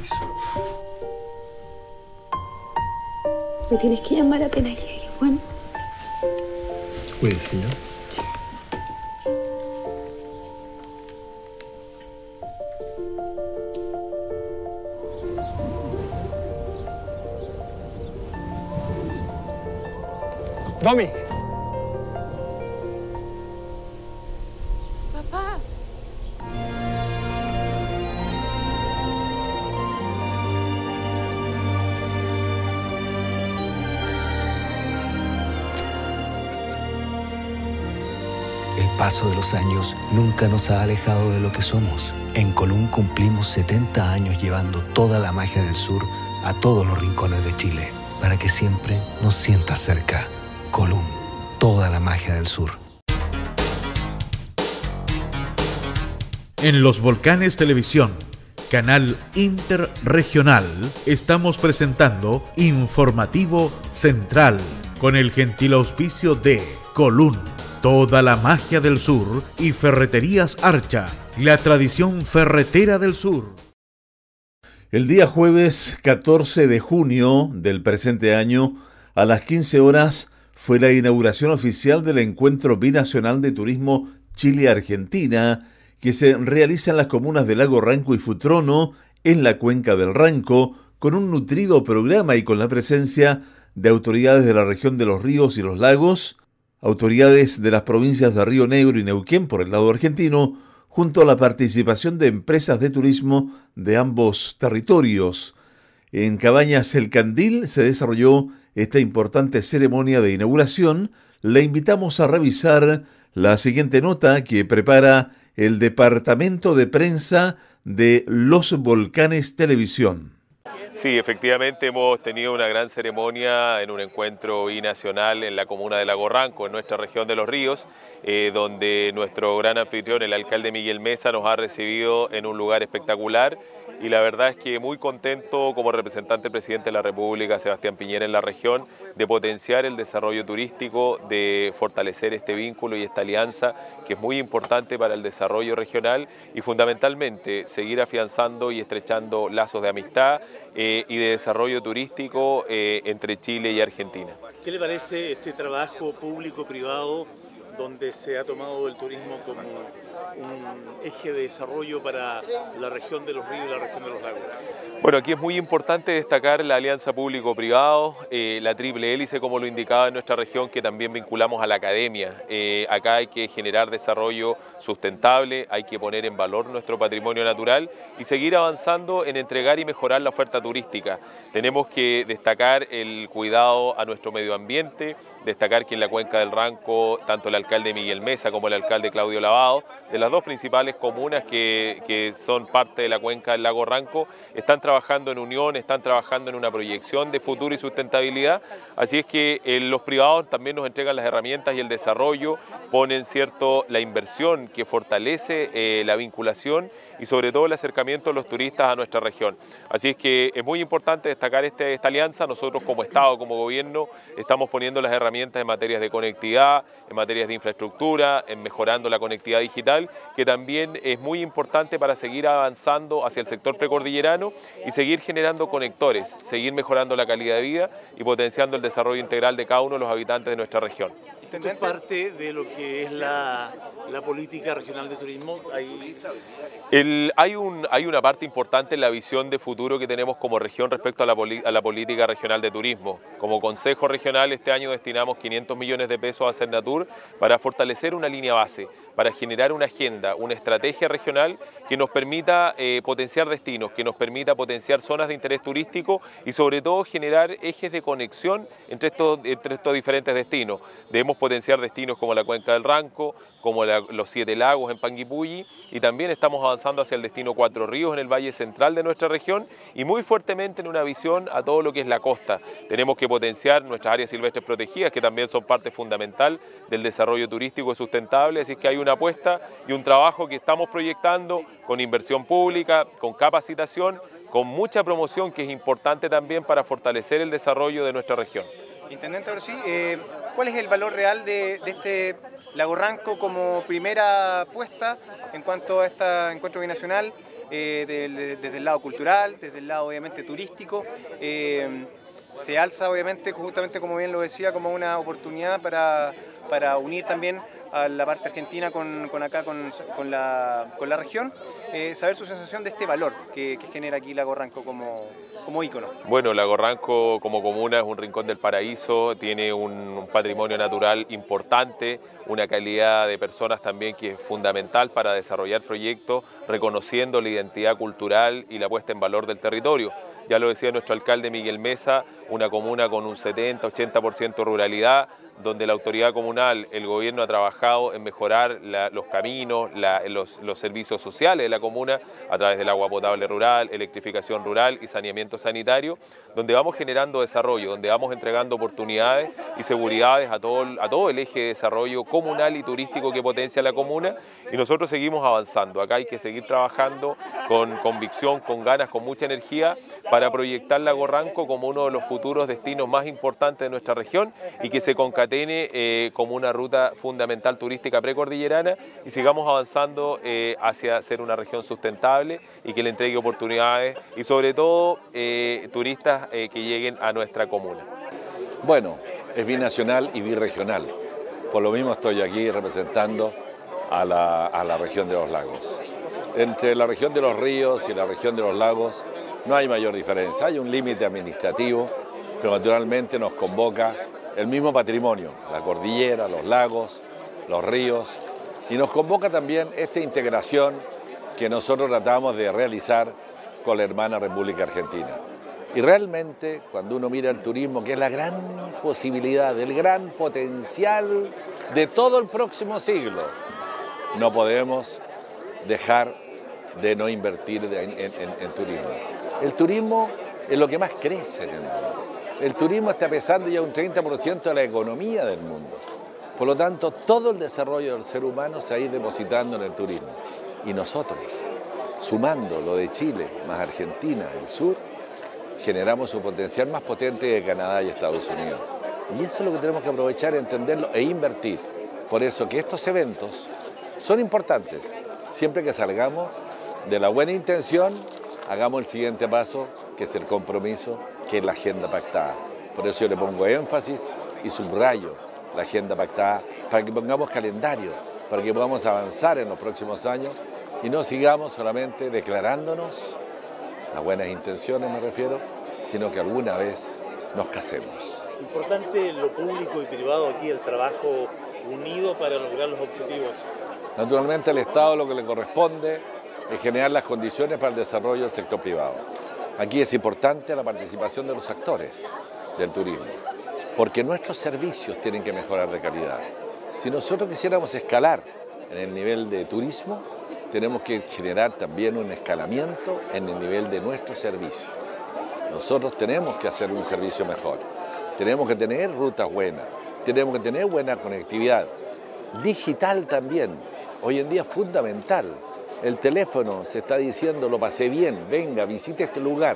Permiso. Me tienes que llamar apenas llegue, bueno. Cuídese, ¿ya? Sí. Domi. Papá. El paso de los años nunca nos ha alejado de lo que somos. En Colún cumplimos 70 años llevando toda la magia del sur a todos los rincones de Chile, para que siempre nos sientas cerca. Colún, toda la magia del sur. En Los Volcanes Televisión, canal interregional, estamos presentando Informativo Central, con el gentil auspicio de Colún, toda la magia del sur, y Ferreterías Archa, la tradición ferretera del sur. El día jueves 14 de junio del presente año, a las 15 horas, fue la inauguración oficial del Encuentro Binacional de Turismo Chile-Argentina, que se realiza en las comunas de Lago Ranco y Futrono, en la cuenca del Ranco, con un nutrido programa y con la presencia de autoridades de la región de los ríos y los lagos, autoridades de las provincias de Río Negro y Neuquén por el lado argentino, junto a la participación de empresas de turismo de ambos territorios. En Cabañas El Candil se desarrolló esta importante ceremonia de inauguración. Le invitamos a revisar la siguiente nota que prepara el Departamento de Prensa de Los Volcanes Televisión. Sí, efectivamente hemos tenido una gran ceremonia en un encuentro binacional en la comuna de Lago Ranco, en nuestra región de Los Ríos, donde nuestro gran anfitrión, el alcalde Miguel Mesa, nos ha recibido en un lugar espectacular. Y la verdad es que muy contento como representante del presidente de la República, Sebastián Piñera, en la región, de potenciar el desarrollo turístico, de fortalecer este vínculo y esta alianza que es muy importante para el desarrollo regional y fundamentalmente seguir afianzando y estrechando lazos de amistad y de desarrollo turístico entre Chile y Argentina. ¿Qué le parece este trabajo público-privado donde se ha tomado el turismo como un eje de desarrollo para la región de los ríos y la región de los lagos? Bueno, aquí es muy importante destacar la alianza público-privado, la triple hélice, como lo indicaba en nuestra región, que también vinculamos a la academia. Acá hay que generar desarrollo sustentable, hay que poner en valor nuestro patrimonio natural y seguir avanzando en entregar y mejorar la oferta turística. Tenemos que destacar el cuidado a nuestro medio ambiente, destacar que en la cuenca del Ranco, tanto el alcalde Miguel Mesa como el alcalde Claudio Lavado, de las dos principales comunas que son parte de la cuenca del lago Ranco, están trabajando en unión, están trabajando en una proyección de futuro y sustentabilidad. Así es que los privados también nos entregan las herramientas y el desarrollo, ponen la inversión que fortalece la vinculación y sobre todo el acercamiento de los turistas a nuestra región. Así es que es muy importante destacar esta alianza. Nosotros como Estado, como gobierno, estamos poniendo las herramientas en materias de conectividad, en materias de infraestructura, en mejorando la conectividad digital, que también es muy importante para seguir avanzando hacia el sector precordillerano y seguir generando conectores, seguir mejorando la calidad de vida y potenciando el desarrollo integral de cada uno de los habitantes de nuestra región. Esto es parte de lo que es la política regional de turismo. Hay una parte importante en la visión de futuro que tenemos como región respecto a la política regional de turismo. Como Consejo Regional este año destinamos 500 millones de pesos a Cernatur para fortalecer una línea base, para generar una agenda, una estrategia regional que nos permita potenciar destinos, que nos permita potenciar zonas de interés turístico y sobre todo generar ejes de conexión entre estos diferentes destinos. Debemos potenciar destinos como la Cuenca del Ranco, como los 7 lagos en Panguipulli, y también estamos avanzando hacia el destino Cuatro Ríos en el valle central de nuestra región y muy fuertemente en una visión a todo lo que es la costa. Tenemos que potenciar nuestras áreas silvestres protegidas, que también son parte fundamental del desarrollo turístico sustentable, así que hay una apuesta y un trabajo que estamos proyectando con inversión pública, con capacitación, con mucha promoción, que es importante también para fortalecer el desarrollo de nuestra región. Intendente, ahora sí, ¿cuál es el valor real de este Lago Ranco como primera apuesta en cuanto a este encuentro binacional? desde el lado cultural, desde el lado obviamente turístico. Se alza obviamente, justamente como bien lo decía, como una oportunidad para unir también a la parte argentina con la región, saber su sensación de este valor que genera aquí Lago Ranco como ícono. Bueno, Lago Ranco como comuna es un rincón del paraíso, tiene un patrimonio natural importante, una calidad de personas también que es fundamental para desarrollar proyectos, reconociendo la identidad cultural y la puesta en valor del territorio. Ya lo decía nuestro alcalde Miguel Mesa, una comuna con un 70-80% ruralidad, donde la autoridad comunal, el gobierno ha trabajado en mejorar los caminos, los servicios sociales de la comuna a través del agua potable rural, electrificación rural y saneamiento sanitario, donde vamos generando desarrollo, donde vamos entregando oportunidades y seguridades a todo el eje de desarrollo comunal y turístico que potencia la comuna, y nosotros seguimos avanzando. Acá hay que seguir trabajando con convicción, con ganas, con mucha energía para proyectar Lago Ranco como uno de los futuros destinos más importantes de nuestra región y que se concatene como una ruta fundamental turística precordillerana y sigamos avanzando hacia ser una región sustentable y que le entregue oportunidades y sobre todo turistas que lleguen a nuestra comuna. Bueno, es binacional y birregional. Por lo mismo estoy aquí representando a la región de los lagos. Entre la región de los ríos y la región de los lagos no hay mayor diferencia. Hay un límite administrativo, pero naturalmente nos convoca el mismo patrimonio, la cordillera, los lagos, los ríos, y nos convoca también esta integración que nosotros tratamos de realizar con la hermana República Argentina. Y realmente, cuando uno mira el turismo, que es la gran posibilidad, el gran potencial de todo el próximo siglo, no podemos dejar de no invertir en turismo. El turismo es lo que más crece en el mundo. El turismo está pesando ya un 30% de la economía del mundo. Por lo tanto, todo el desarrollo del ser humano se ha ido depositando en el turismo. Y nosotros, sumando lo de Chile más Argentina, el sur, generamos un potencial más potente de Canadá y Estados Unidos. Y eso es lo que tenemos que aprovechar, entenderlo e invertir. Por eso que estos eventos son importantes. Siempre que salgamos de la buena intención, hagamos el siguiente paso, que es el compromiso, que es la agenda pactada. Por eso yo le pongo énfasis y subrayo la agenda pactada, para que pongamos calendario, para que podamos avanzar en los próximos años y no sigamos solamente declarándonos, las buenas intenciones me refiero, sino que alguna vez nos casemos. Importante lo público y privado aquí, el trabajo unido para lograr los objetivos. Naturalmente el Estado lo que le corresponde es generar las condiciones para el desarrollo del sector privado. Aquí es importante la participación de los actores del turismo, porque nuestros servicios tienen que mejorar de calidad. Si nosotros quisiéramos escalar en el nivel de turismo, tenemos que generar también un escalamiento en el nivel de nuestro servicio. Nosotros tenemos que hacer un servicio mejor, tenemos que tener rutas buenas, tenemos que tener buena conectividad, digital también. Hoy en día es fundamental. El teléfono se está diciendo, lo pasé bien, venga, visite este lugar.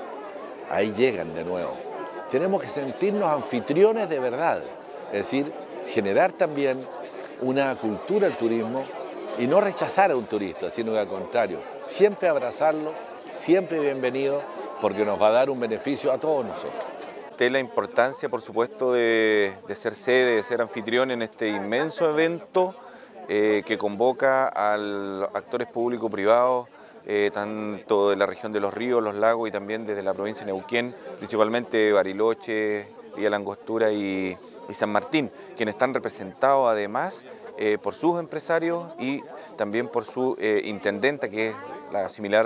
Ahí llegan de nuevo. Tenemos que sentirnos anfitriones de verdad, es decir, generar también una cultura del turismo y no rechazar a un turista, sino que al contrario, siempre abrazarlo, siempre bienvenido, porque nos va a dar un beneficio a todos nosotros. La importancia, por supuesto, de ser sede, de ser anfitrión en este inmenso evento que convoca a actores público-privados, tanto de la región de los ríos, los lagos y también desde la provincia de Neuquén, principalmente Bariloche, Villa La Angostura y San Martín, quienes están representados además por sus empresarios y también por su intendenta, que es la similar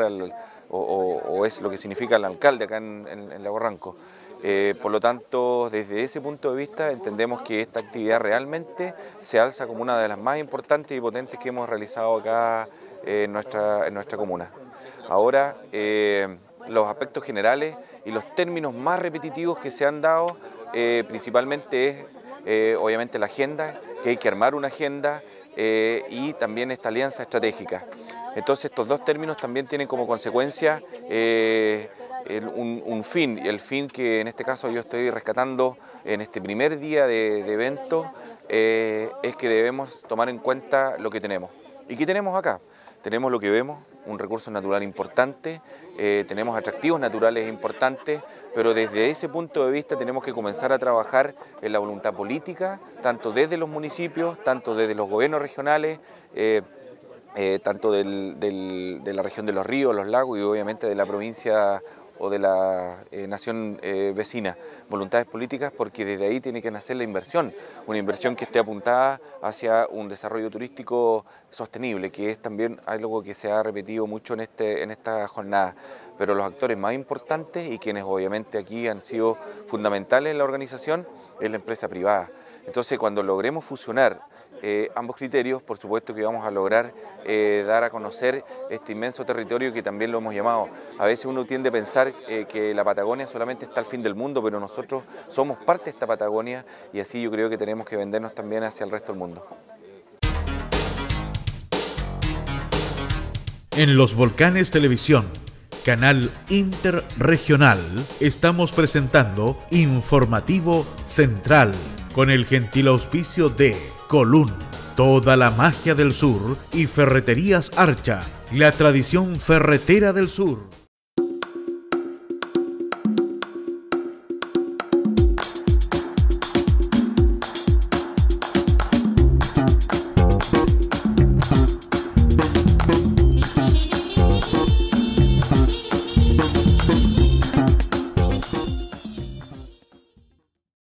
o es lo que significa el alcalde acá en Lago Ranco. Por lo tanto, desde ese punto de vista entendemos que esta actividad realmente se alza como una de las más importantes y potentes que hemos realizado acá en nuestra comuna. Ahora, los aspectos generales y los términos más repetitivos que se han dado, principalmente es obviamente la agenda, que hay que armar una agenda y también esta alianza estratégica. Entonces estos dos términos también tienen como consecuencia un fin, y el fin que en este caso yo estoy rescatando en este primer día de evento es que debemos tomar en cuenta lo que tenemos. ¿Y qué tenemos acá? Tenemos lo que vemos, un recurso natural importante, tenemos atractivos naturales importantes, pero desde ese punto de vista tenemos que comenzar a trabajar en la voluntad política, tanto desde los municipios, tanto desde los gobiernos regionales, tanto de la región de los ríos, los lagos y obviamente de la provincia o de la nación vecina. Voluntades políticas, porque desde ahí tiene que nacer la inversión, una inversión que esté apuntada hacia un desarrollo turístico sostenible, que es también algo que se ha repetido mucho en esta jornada. Pero los actores más importantes y quienes obviamente aquí han sido fundamentales en la organización es la empresa privada. Entonces, cuando logremos fusionar ambos criterios, por supuesto que vamos a lograr dar a conocer este inmenso territorio que también lo hemos llamado. A veces uno tiende a pensar que la Patagonia solamente está al fin del mundo, pero nosotros somos parte de esta Patagonia y así yo creo que tenemos que vendernos también hacia el resto del mundo. En Los Volcanes Televisión, canal interregional, estamos presentando Informativo Central, con el gentil auspicio de Colún, toda la magia del sur, y Ferreterías Archa, la tradición ferretera del sur.